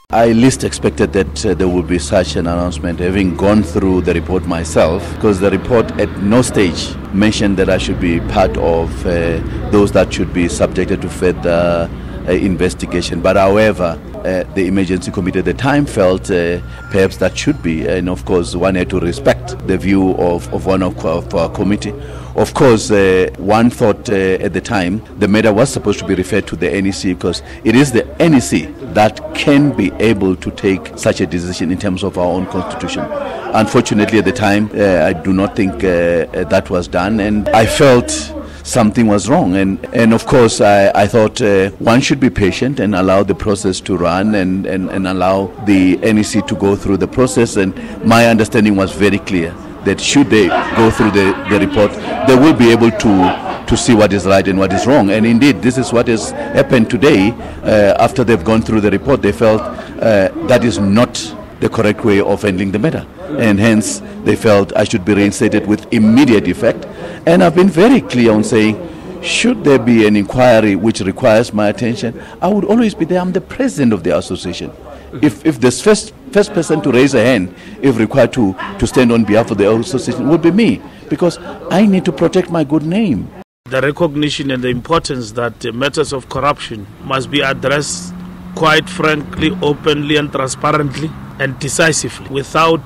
I least expected that there would be such an announcement, having gone through the report myself, because the report at no stage mentioned that I should be part of those that should be subjected to further investigation. But however, the emergency committee at the time felt perhaps that should be, and of course one had to respect the view of one of our committee. Of course, one thought at the time the matter was supposed to be referred to the NEC, because it is the NEC that can be able to take such a decision in terms of our own constitution. Unfortunately, at the time, I do not think that was done, and I felt something was wrong, and of course I thought one should be patient and allow the process to run and allow the NEC to go through the process. And my understanding was very clear that should they go through the report, they will be able to see what is right and what is wrong. And indeed, this is what has happened today. After they've gone through the report, they felt that is not the correct way of handling the matter, and hence they felt I should be reinstated with immediate effect. And I've been very clear on saying, should there be an inquiry which requires my attention, I would always be there. I'm the president of the association. If this first person to raise a hand, if required to stand on behalf of the association, would be me, because I need to protect my good name. The recognition and the importance that matters of corruption must be addressed quite frankly, openly and transparently and decisively, without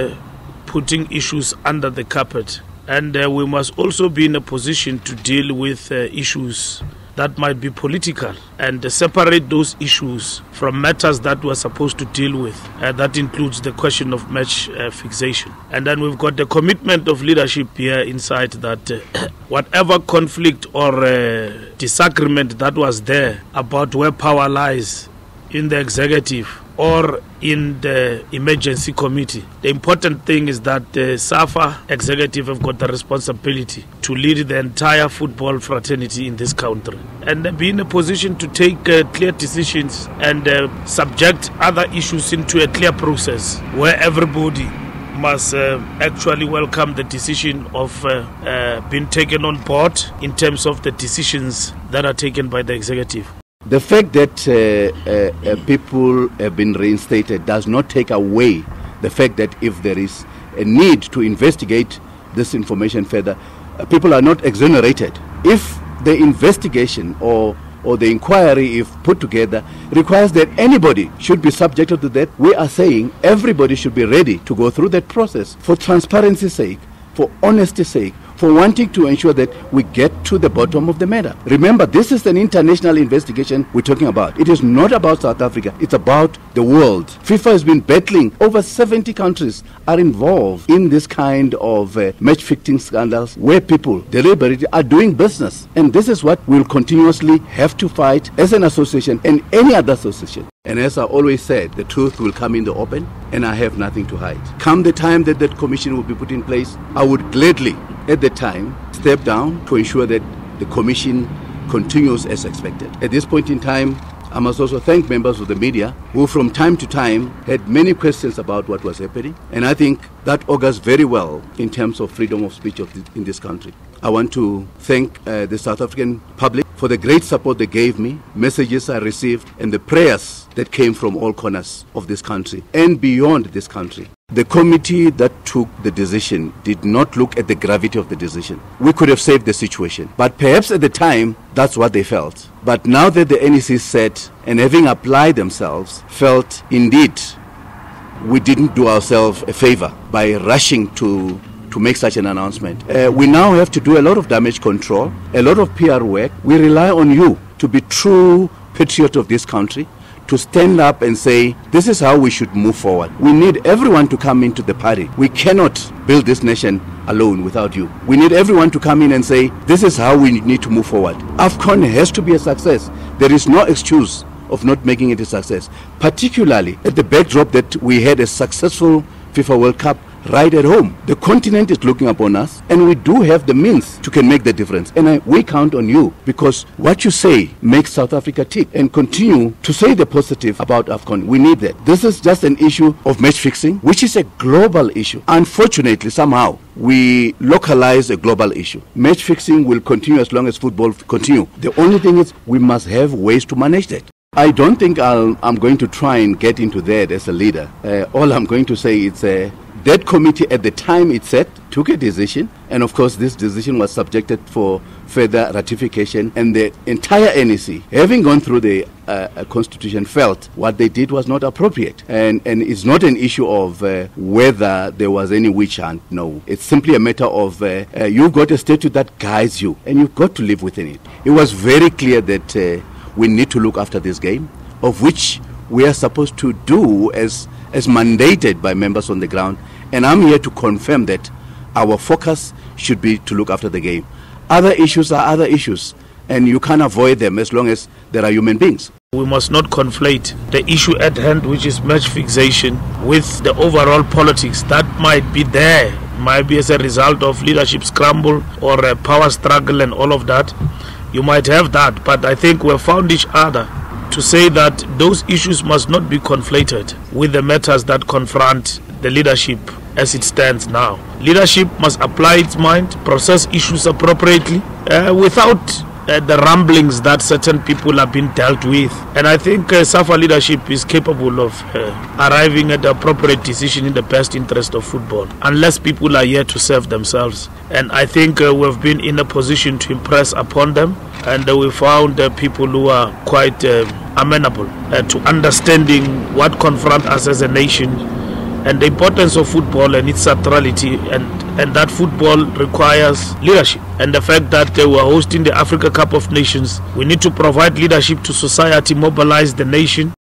putting issues under the carpet. And we must also be in a position to deal with issues that might be political and separate those issues from matters that we're supposed to deal with. That includes the question of match fixation. And then we've got the commitment of leadership here inside that whatever conflict or disagreement that was there about where power lies in the executive or in the emergency committee, the important thing is that the SAFA executive have got the responsibility to lead the entire football fraternity in this country and be in a position to take clear decisions and subject other issues into a clear process where everybody must actually welcome the decision of being taken on board in terms of the decisions that are taken by the executive. The fact that people have been reinstated does not take away the fact that if there is a need to investigate this information further, people are not exonerated. If the investigation or the inquiry, if put together, requires that anybody should be subjected to that, we are saying everybody should be ready to go through that process for transparency's sake, for honesty's sake, for wanting to ensure that we get to the bottom of the matter. Remember, this is an international investigation we're talking about. It is not about South Africa, it's about the world. FIFA has been battling. Over 70 countries are involved in this kind of match-fixing scandals where people deliberately are doing business. And this is what we'll continuously have to fight as an association and any other association. And as I always said, the truth will come in the open, and I have nothing to hide. Come the time that that commission will be put in place, I would gladly, at the time, step down to ensure that the commission continues as expected. At this point in time, I must also thank members of the media who from time to time had many questions about what was happening, and I think that augurs very well in terms of freedom of speech in this country. I want to thank the South African public for the great support they gave me, messages I received, and the prayers that came from all corners of this country and beyond this country. The committee that took the decision did not look at the gravity of the decision. We could have saved the situation, but perhaps at the time, that's what they felt. But now that the NEC said, and having applied themselves, felt indeed we didn't do ourselves a favor by rushing to make such an announcement. We now have to do a lot of damage control, a lot of PR work. We rely on you to be true patriot of this country, to stand up and say, this is how we should move forward. We need everyone to come into the party. We cannot build this nation alone without you. We need everyone to come in and say, this is how we need to move forward. AFCON has to be a success. There is no excuse of not making it a success, particularly at the backdrop that we had a successful FIFA World Cup right at home. The continent is looking upon us, and we do have the means to can make the difference. And we count on you, because what you say makes South Africa tick, and continue to say the positive about AFCON. We need that. This is just an issue of match fixing, which is a global issue. Unfortunately, somehow, we localize a global issue. Match fixing will continue as long as football continue. The only thing is we must have ways to manage that. I don't think I'm going to try and get into that as a leader. All I'm going to say is that committee at the time it set took a decision, and of course this decision was subjected for further ratification, and the entire NEC, having gone through the constitution, felt what they did was not appropriate. And it's not an issue of whether there was any witch hunt. No, it's simply a matter of you've got a statute that guides you and you've got to live within it. It was very clear that we need to look after this game, of which we are supposed to do as mandated by members on the ground. And I'm here to confirm that our focus should be to look after the game. Other issues are other issues, and you can't avoid them as long as there are human beings. We must not conflate the issue at hand, which is match fixation, with the overall politics that might be there, might be as a result of leadership scramble or a power struggle and all of that. You might have that, but I think we've found each other to say that those issues must not be conflated with the matters that confront the leadership as it stands now. Leadership must apply its mind, process issues appropriately, without the rumblings that certain people have been dealt with. And I think SAFA leadership is capable of arriving at the appropriate decision in the best interest of football, unless people are here to serve themselves. And I think we've been in a position to impress upon them, and we found people who are quite amenable to understanding what confronts us as a nation, and the importance of football and its centrality, and that football requires leadership. And the fact that we are hosting the Africa Cup of Nations, we need to provide leadership to society, mobilize the nation.